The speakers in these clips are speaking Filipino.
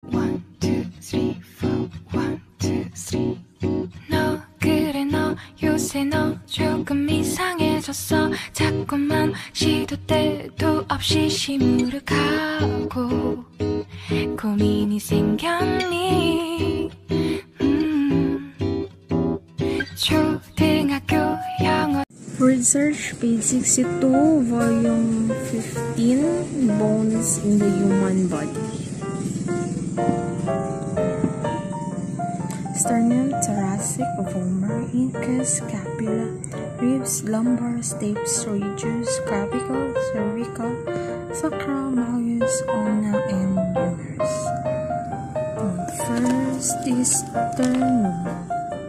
One, two, three, four. One, two, three. 너 그래 너 요새 너 조금 이상해졌어. 자꾸만 시도 때도 없이 시무룩하고 고민이 생겼니? 초등학교 영어 Word search, page 62, volume 15, bones in the human body. Sternum, thoracic, vomer, incus, scapula, ribs, lumbar, stapes, radius, clavicle, cervical, sacral, malleus, ulna, and humerus. First is sternum.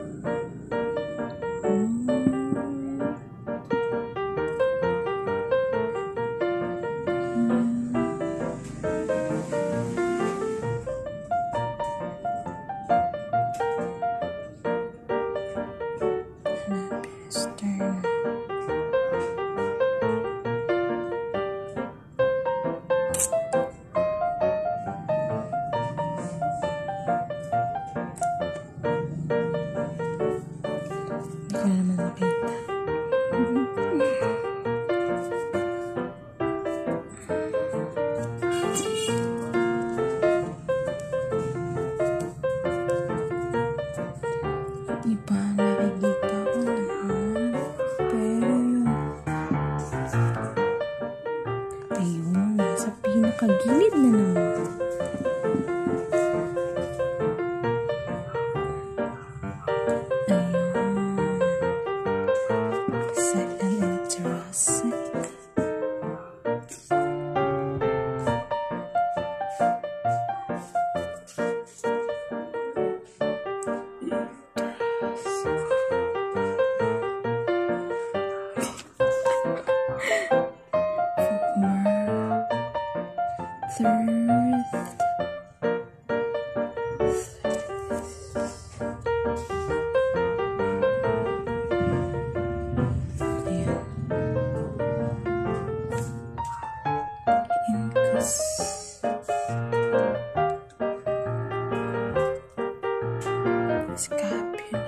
Gilid na naman. Ayan. Second and thoracic. Scapula.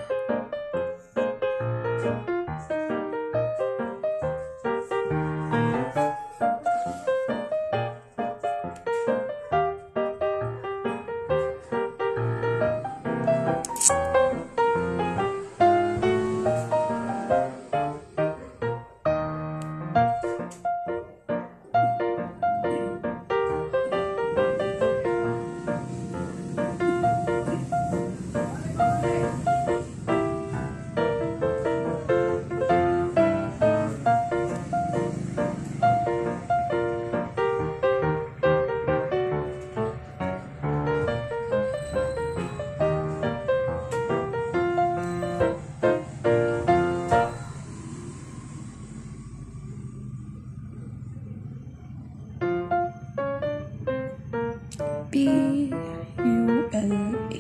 P-U-L-A.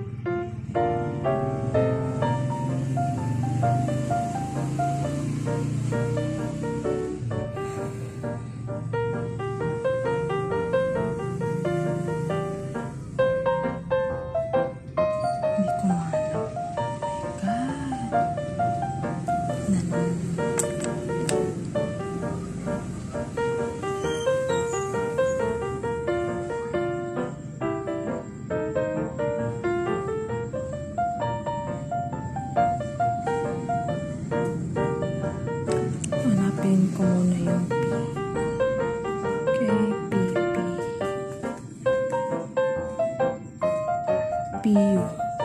Hindi ko mahanap. Oh my God. Hanapin ko muna yung P. Okay, P. P-U.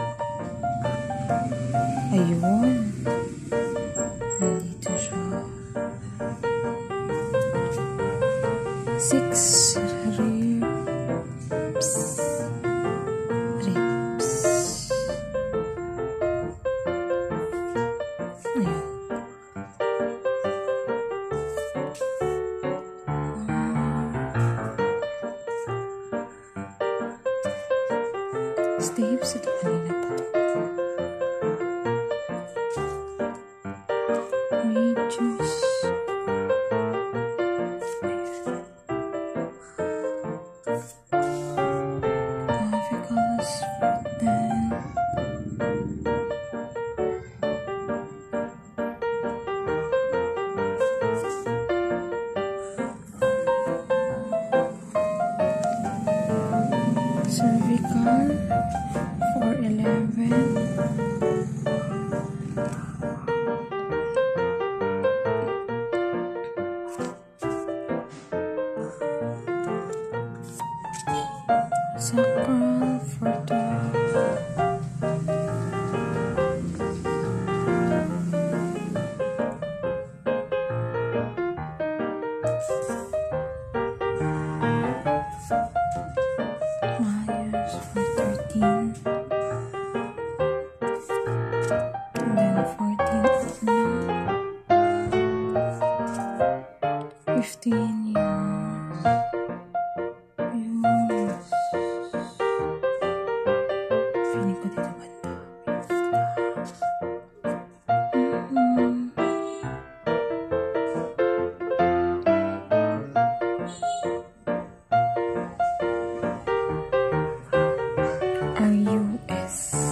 Ayun. Nandito siya. 6 ribs. Ayun. Stapes at kanina pa. Radius. Clavicle. uterus, then cervical 411, sacral 412, Myers 413, and then 14 na, 15 years. Feeling ko dito banda. RUS.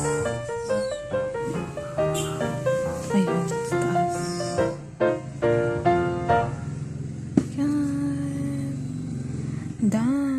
Ayun, sa taas. Yan. Done.